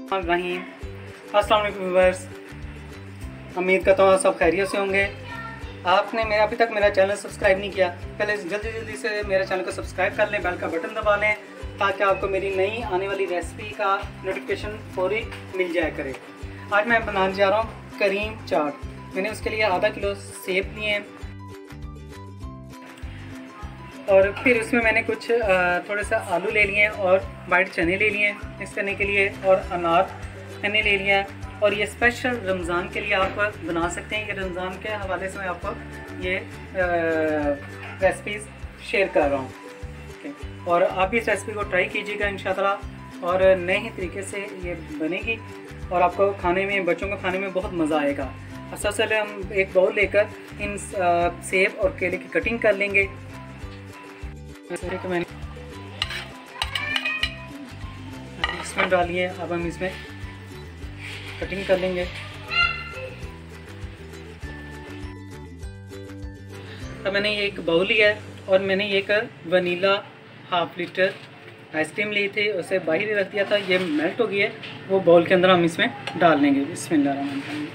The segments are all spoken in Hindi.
रहीम। अस्सलाम वालेकुम व्यूअर्स, उम्मीद करता हूँ सब खैरियत से होंगे। आपने अभी तक मेरा चैनल सब्सक्राइब नहीं किया, पहले जल्दी से मेरे चैनल को सब्सक्राइब कर लें, बेल का बटन दबा लें ताकि आपको मेरी नई आने वाली रेसिपी का नोटिफिकेशन फौरी मिल जाया करे। आज मैं बनाने जा रहा हूँ करीम चाट। मैंने उसके लिए आधा किलो सेब लिए हैं और फिर उसमें मैंने कुछ थोड़े सा आलू ले लिए हैं और वाइट चने ले लिए हैं मिक्स करने के लिए, और अनार मैंने ले लिया है। और ये स्पेशल रमज़ान के लिए आप बना सकते हैं। ये रमज़ान के हवाले से मैं आपको ये रेसिपीज़ शेयर कर रहा हूँ। और आप भी इस रेसिपी को ट्राई कीजिएगा इंशाअल्लाह, और नए ही तरीके से ये बनेगी और आपको खाने में, बच्चों को खाने में बहुत मज़ा आएगा। अब सबसे पहले हम एक बाउल लेकर इन सेब और केले की कटिंग कर लेंगे। मैंने इसमें डालिए, अब हम इसमें कटिंग कर लेंगे। अब मैंने ये एक बाउल लिया है और मैंने एक वनीला हाफ लीटर आइसक्रीम ली थी, उसे बाहर ही रख दिया था। ये मेल्ट हो गई है, वो बाउल के अंदर हम इसमें डाल लेंगे। बिस्मिल्लाह।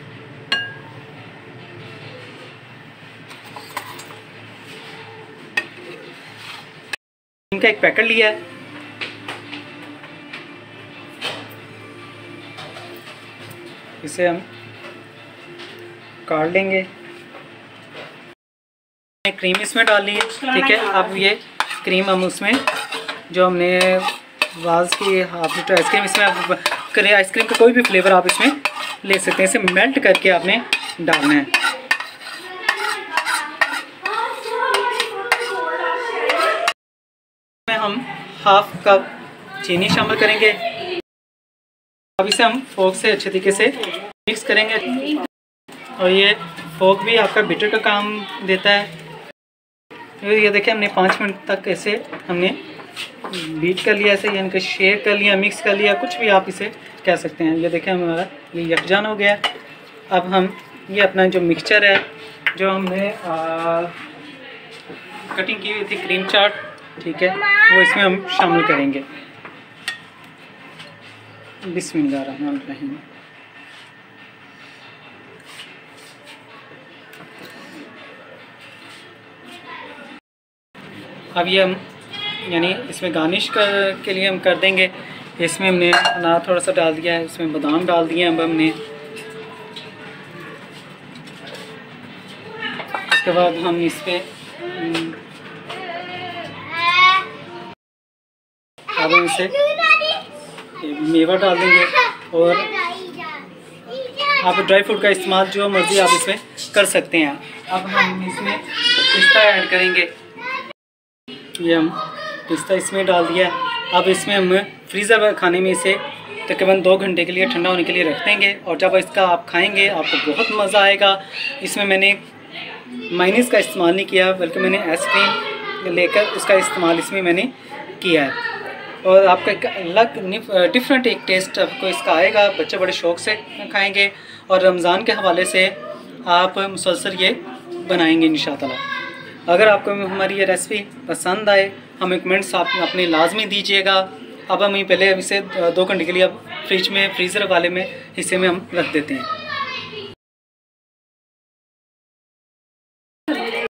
इनका एक पैकेट लिया है, इसे हम काट लेंगे। क्रीम इसमें डाल ली है, ठीक है। अब ये क्रीम हम उसमें, जो हमने वाज की हाफ लीटर आइसक्रीम, इसमें आप करें आइसक्रीम का कोई भी फ्लेवर आप इसमें ले सकते हैं। इसे मेल्ट करके आपने डालना है। हम हाफ कप चीनी शामिल करेंगे। अब इसे हम फोक से अच्छे तरीके से मिक्स करेंगे, और ये फोक भी आपका बीटर का काम देता है। ये देखिए, हमने 5 मिनट तक ऐसे हमने बीट कर लिया, ऐसे यानी कि शेक कर लिया, मिक्स कर लिया, कुछ भी आप इसे कह सकते हैं। ये देखिए हमारा ये यकजान हो गया। अब हम ये अपना जो मिक्सचर है, जो हमने कटिंग की हुई थी क्रीम चाट, ठीक है, वो इसमें हम शामिल करेंगे। बिस्मिल्लाहिर्रहमानिर्रहीम। अब ये हम यानी इसमें गार्निश के लिए हम कर देंगे। इसमें हमने अनार थोड़ा सा डाल दिया है, इसमें बादाम डाल दिए हैं। अब हमने इसके बाद हम इस पर अब इसे मेवा डाल देंगे, और आप ड्राई फ्रूट का इस्तेमाल जो मर्ज़ी आप इसमें कर सकते हैं। अब हम इसमें पिस्ता ऐड करेंगे। ये हम पिस्ता इसमें डाल दिया। अब इसमें हम फ्रीज़र खाने में इसे तकरीबन 2 घंटे के लिए ठंडा होने के लिए रख देंगे, और जब इसका आप खाएंगे आपको बहुत मज़ा आएगा। इसमें मैंने मायोनीज़ का इस्तेमाल नहीं किया, बल्कि मैंने आइसक्रीम लेकर उसका इस्तेमाल इसमें मैंने किया है, और आपका एक अलग डिफरेंट एक टेस्ट आपको इसका आएगा। बच्चे बड़े शौक़ से खाएंगे, और रमज़ान के हवाले से आप मुसलसल ये बनाएंगे इंशाअल्लाह। अगर आपको हमारी ये रेसिपी पसंद आए, हमें कमेंट्स आप अपने लाजमी दीजिएगा। अब हम पहले इसे 2 घंटे के लिए अब फ्रिज में, फ्रीज़र वाले में हिस्से में हम रख देते हैं।